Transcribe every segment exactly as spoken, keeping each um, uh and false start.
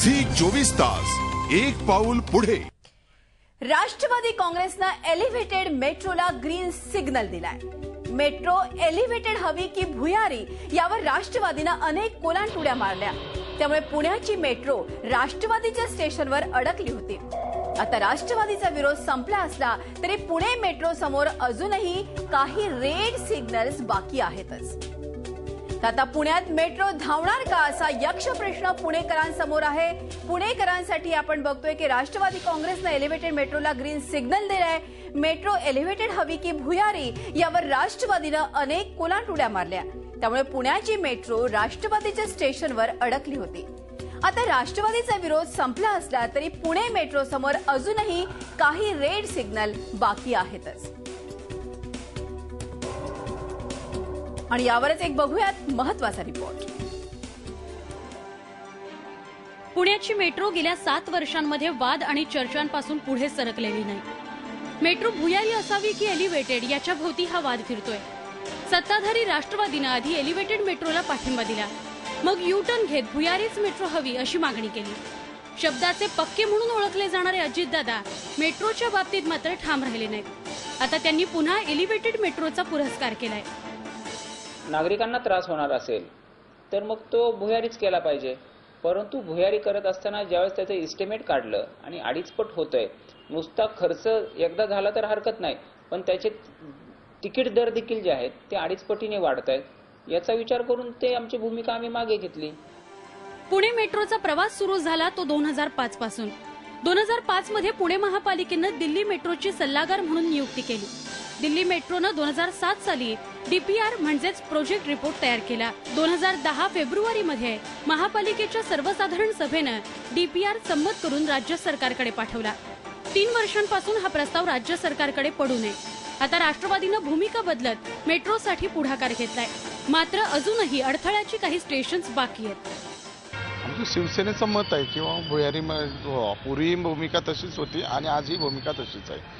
Zee चोवीस तास एक पाऊल पुढे। राष्ट्रवादी काँग्रेसनं एलिव्हेटेड मेट्रोला ग्रीन सिग्नल दिलाय। मेट्रो एलिव्हेटेड हवी की भुयारी यावर राष्ट्रवादीनं अनेक कोलांटुड्या मारल्या। त्यामुळे पुण्याची मेट्रो राष्ट्रवादीच्या स्टेशनवर अडकली होती। आता राष्ट्रवादीचा विरोध संपला असला तरी पुणे मेट्रो समोर अजूनही काही रेड सिग्नल्स बाकी आहेतच। आता पुण्यात मेट्रो धावणार का असा यक्ष प्रश्न पुणेकरांसमोर आहे। पुणेकरांसाठी आपण बघतोय की राष्ट्रवादी काँग्रेसने एलिव्हेटेड मेट्रोला ग्रीन सिग्नल दिलाय। मेट्रो एलिव्हेटेड हवी की भुयारी यावर राष्ट्रवादीनं अनेक कोलांटुड्या मारल्या। त्यामुळे पुण्याची मेट्रो राष्ट्रवादीच्या स्टेशनवर अडकली होती। आता राष्ट्रवादीचा विरोध संपला असला तरी पुणे मेट्रो समोर अजूनही काही रेड सिग्नल बाकी आहेतच। आणि यावरच एक बघूयात महत्त्वाचा रिपोर्ट। पुण्याची मेट्रो गेल्या सात वर्षांमध्ये वाद आणि चर्चांपासून पुढे सरकलेली नाही। मेट्रो भुयारी असावी की एलिव्हेटेड याच्या भोवती हा वाद फिरतोय। सत्ताधारी राष्ट्रवादीनं आधी एलिव्हेटेड मेट्रोला पाठिंबा दिला, मग यू टर्न घेत भुयारीच मेट्रो हवी अशी मागणी केली। शब्दाचे पक्के म्हणून ओळखले जाणारे अजितदादा मेट्रोच्या बाबतीत मात्र ठाम राहिले नाहीत। आता त्यांनी पुन्हा एलिव्हेटेड मेट्रोचा पुरस्कार केलाय। नागरिकांना त्रास होणार असेल तर मग तो भुयारीच केला पाहिजे, परंतु भुयारी करत असताना ज्यावेळेस त्याचं इस्टिमेट काढलं आणि अडीचपट होतोय, नुसता खर्च एकदा झाला तर हरकत नाही, पण त्याचे तिकीट दर देखील जे आहेत ते अडीचपटीने वाढत आहेत, याचा विचार करून ते आमची भूमिका आम्ही मागे घेतली। पुणे मेट्रोचा प्रवास सुरू झाला तो दोन हजार पाच पासून। दोन हजार पाच मध्ये पुणे महापालिकेनं दिल्ली मेट्रोची सल्लागार म्हणून नियुक्ती केली। दिल्ली मेट्रोनं दोन हजार सात साली डीपीआर म्हणजेच प्रोजेक्ट रिपोर्ट तयार केला। दोन हजार दहा फेब्रुवारी मध्ये महापालिकेच्या सर्वसाधारण सभेनं डीपीआर संमत करून राज्य सरकारकडे पाठवला। तीन वर्षांपासून हा प्रस्ताव राज्य सरकारकडे पडू नये। आता राष्ट्रवादीनं भूमिका बदलत मेट्रोसाठी पुढाकार घेतलाय, मात्र अजूनही अडथळ्याची काही स्टेशन्स बाकी आहेत। आमचं शिवसेनेचं मत आहे किंवा भुयारी पूर्वी भूमिका तशीच होती आणि आजही भूमिका तशीच आहे,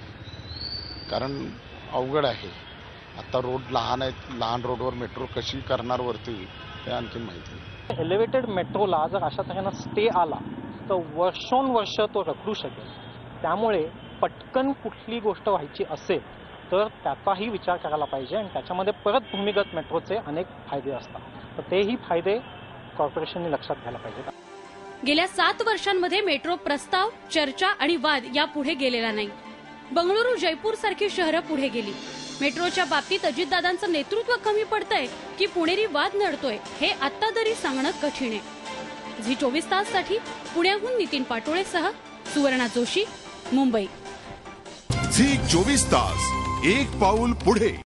कारण अवघड आहे। आता रोड लहान आहेत, लहान रोडवर मेट्रो कशी करणार वरती हे आणखी माहिती नाही। एलिव्हेटेड मेट्रोला जर अशा तऱ्हेनं स्टे आला तर वर्षोनवर्ष तो रखडू शकेल। त्यामुळे पटकन कुठली गोष्ट व्हायची असेल तर त्याचाही विचार करायला पाहिजे आणि त्याच्यामध्ये परत भूमिगत मेट्रोचे अनेक फायदे असतात, तर तेही फायदे कॉर्पोरेशनने लक्षात घ्यायला पाहिजेत। गेल्या सात वर्षांमध्ये मेट्रो प्रस्ताव, चर्चा आणि वाद यापुढे गेलेला नाही। बंगळुरू, जयपूर सारखी शहरं पुढे गेली। मेट्रोच्या बाबतीत अजितदादांचं नेतृत्व कमी पडतंय की पुणेरी वाद नडतोय हे आता तरी सांगणं कठीण आहे। झी चोवीस तास साठी पुण्याहून नितीन पाटोळेसह सुवर्णा जोशी, मुंबई। झी चोवीस तास एक पाऊल पुढे।